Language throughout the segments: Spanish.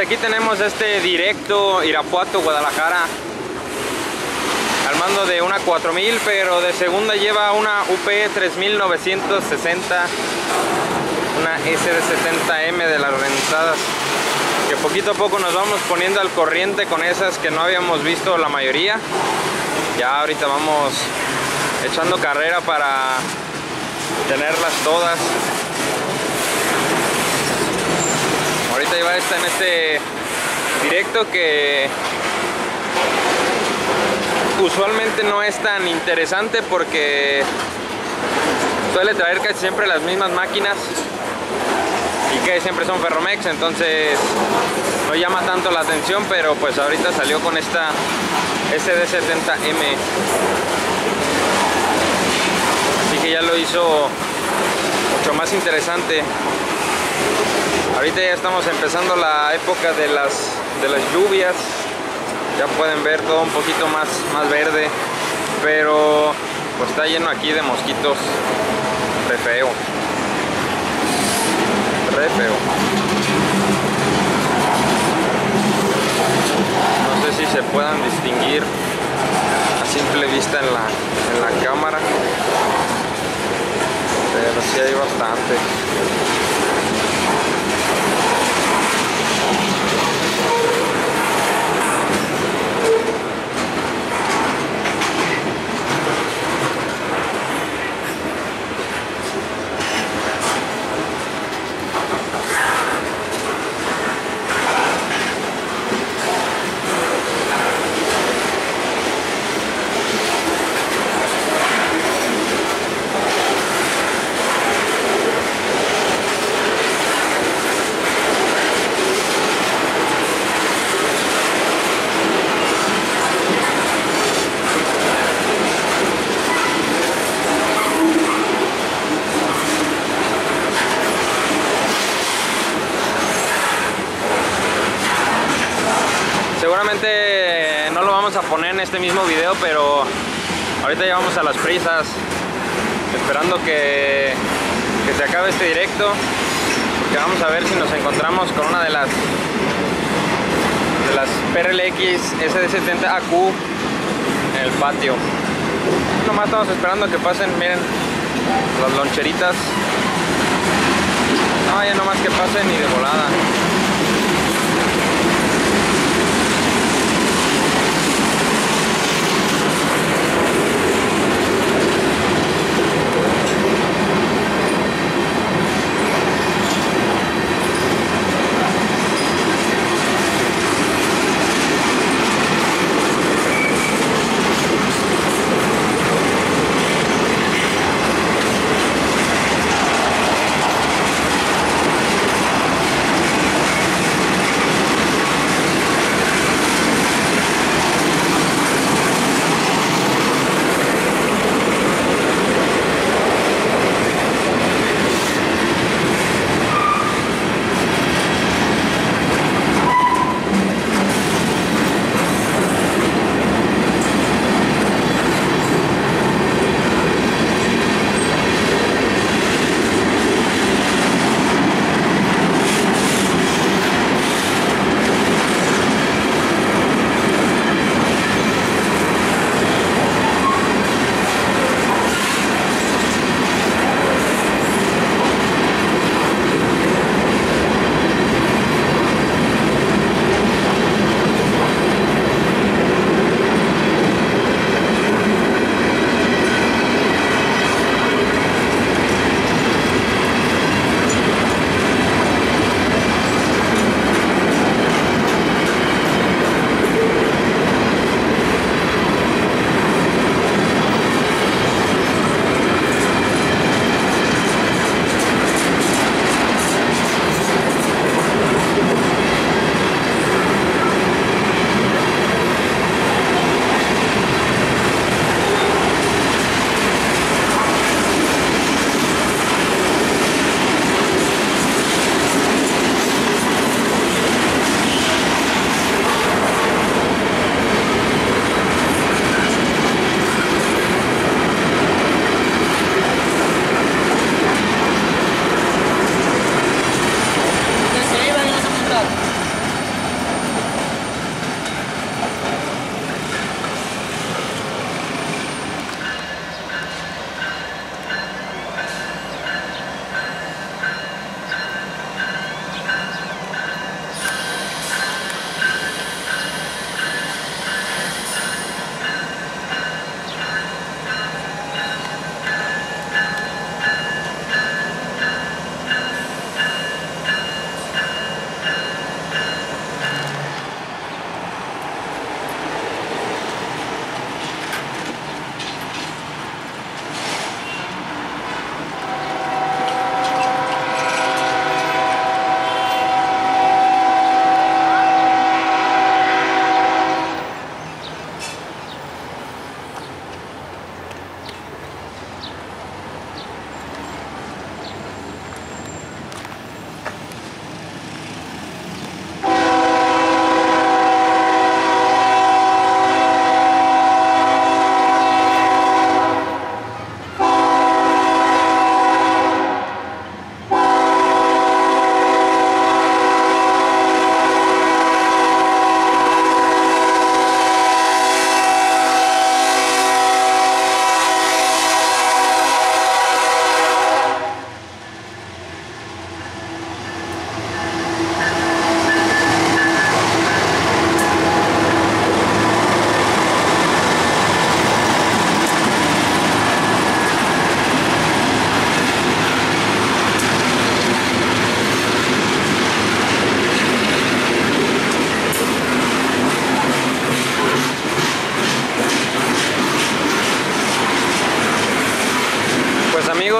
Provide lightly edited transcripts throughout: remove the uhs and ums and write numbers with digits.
aquí tenemos este directo Irapuato-Guadalajara al mando de una 4000, pero de segunda lleva una UP 3960, una SD70M de las organizadas, que poquito a poco nos vamos poniendo al corriente con esas que no habíamos visto la mayoría. Ya ahorita vamos echando carrera para tenerlas todas. Ahorita lleva esta en este directo que usualmente no es tan interesante porque suele traer casi siempre las mismas máquinas y que siempre son Ferromex, entonces no llama tanto la atención, pero pues ahorita salió con esta SD70M, así que ya lo hizo mucho más interesante. Ahorita ya estamos empezando la época de las lluvias, ya pueden ver todo un poquito más verde, pero pues está lleno aquí de mosquitos, re feo, re feo. No sé si se puedan distinguir a simple vista en la cámara, pero sí hay bastante. Seguramente no lo vamos a poner en este mismo video, pero ahorita ya vamos a las prisas, esperando que se acabe este directo, porque vamos a ver si nos encontramos con una de las PRLX SD70AQ en el patio. Nomás estamos esperando que pasen, miren, las loncheritas. No, ya nomás que pasen y de volada.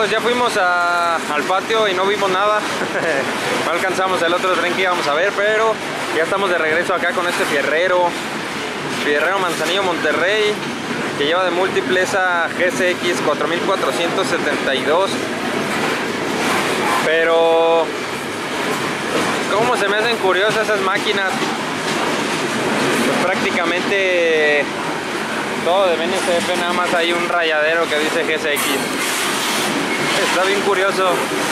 amigos, ya fuimos al patio y no vimos nada. No alcanzamos el otro tren que íbamos a ver, pero ya estamos de regreso acá con este fierrero Manzanillo Monterrey, que lleva de múltiples a GSX 4472. Pero cómo se me hacen curiosas esas máquinas. Pues prácticamente todo de BNCF, nada más hay un rayadero que dice GSX. Está bien curioso,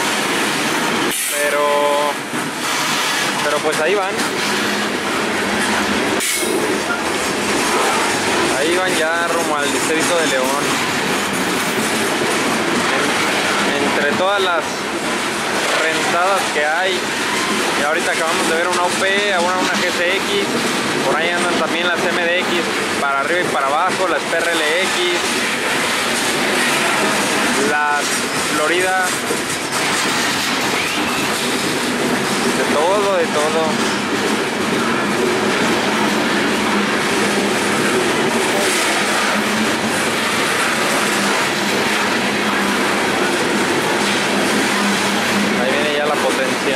pero pues ahí van ya rumbo al distrito de León. Entre todas las rentadas que hay, y ahorita acabamos de ver una UP, una GSX, por ahí andan también las MDX para arriba y para abajo, las PRLX, las Florida, de todo, de todo. Ahí viene ya la potencia.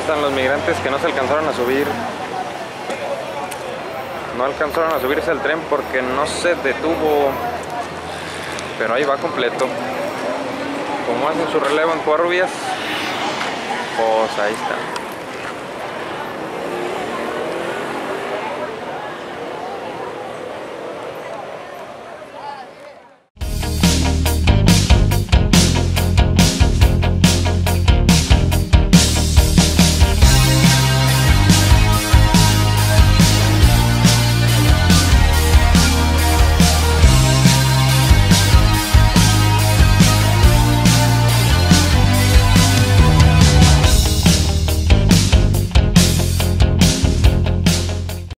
están los migrantes que no se alcanzaron a subir. No alcanzaron a subirse al tren porque no se detuvo. Pero ahí va completo. Como hacen su relevo en Covarrubias, pues ahí está.